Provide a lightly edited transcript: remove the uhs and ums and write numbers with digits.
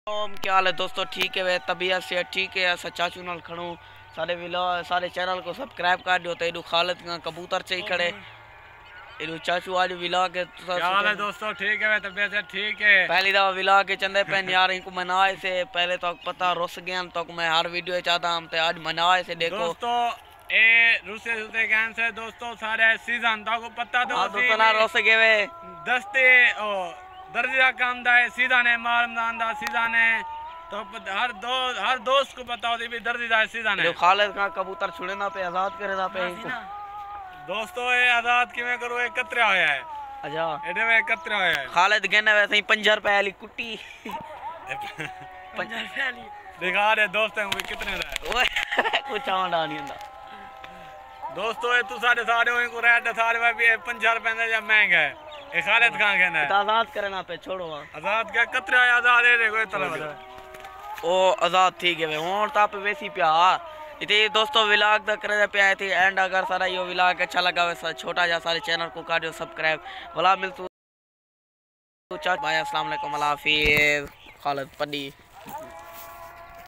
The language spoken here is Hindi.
क्या हाल है दोस्तों, ठीक है वे तबीयत से ठीक है। अस चाचू नाल खड़ू सारे चैनल को सब्सक्राइब कर दियो। तो खालिद का कबूतर चाहिए खड़े चाचू आज विला के क्या हाल है दोस्तों, ठीक है तबीयत से ठीक है। पहली दफा विला के चंदे पेन यार इनको मनाए से पहले तो पता रुस गया तो मैं हर वीडियो चाहता हूं ते आज मनाए से देखो दोस्तों ए रुसे गैन से दोस्तों सारे सीजन तो को पता तो दोस्तों ना रुस गए वे दस्ते ओ दर्जा काम दा सीजन है मारमदान दा सीजन है तो हर दोस्त को पता होती भी दर्जी दा सीजन है। खालिद का कबूतर छुड़े ना पे आजाद करे ना पे दोस्तों ये आजाद किवें करो ये कतरा होया है। अच्छा एडे में कतरा होया है। खालिद कहना वैसे ही 50 रुपए वाली कुट्टी 50 रुपए वाली दिखा रहे दोस्तों को कितने दा ओए कुछ आंडा नहीं हुंदा दोस्तों ये तू सारे को रेट सारे भी 50 रुपए दा या महंगा है। ये खालिद खान कहना है आजाद करना पे छोड़ो आजाद क्या कतरा आजाद है कोई तरह ओ आजाद ठीक है हुन ताप वैसी प्या इते दोस्तों व्लॉग दा करे पे आए थे एंड अगर सारा यो व्लॉग अच्छा लगा वैसा छोटा जा सारे चैनल को कर दियो सब्सक्राइब भला मिलतू चाचा भाई अस्सलाम वालेकुम अल्लाह हाफिज़ खालिद पड्डी।